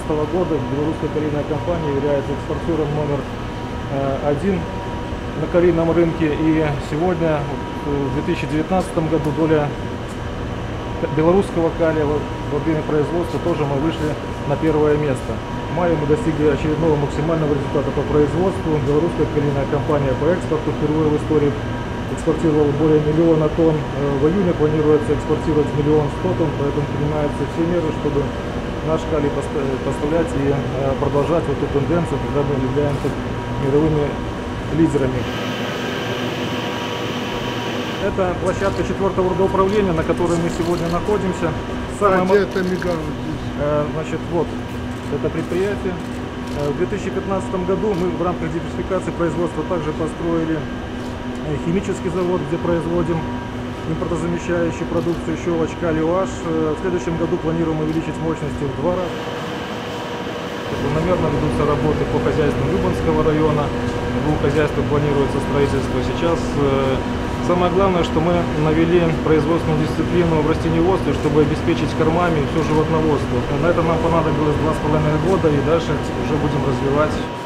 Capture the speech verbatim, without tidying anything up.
двенадцатого года белорусская калийная компания является экспортером номер один на калийном рынке. И сегодня, в две тысячи девятнадцатом году, доля белорусского калия в объеме производства тоже мы вышли на первое место. В мае мы достигли очередного максимального результата по производству. Белорусская калийная компания по экспорту впервые в истории экспортировала более миллиона тонн. В июне планируется экспортировать миллион сто тонн, поэтому принимаются все меры, чтобы наш калий поставлять и продолжать вот эту тенденцию, когда мы являемся мировыми лидерами. Это площадка четвертого родоуправления, на которой мы сегодня находимся. А где это мигалка? Значит, вот это предприятие. В две тысячи пятнадцатом году мы в рамках диверсификации производства также построили химический завод, где производим импортозамещающую продукцию, щелочь, калий-ОАЖ. В следующем году планируем увеличить мощности в два раза. Планомерно ведутся работы по хозяйству Любанского района. В двух хозяйствах планируется строительство. Сейчас самое главное, что мы навели производственную дисциплину в растениеводстве, чтобы обеспечить кормами все животноводство. На это нам понадобилось два с половиной года, и дальше уже будем развивать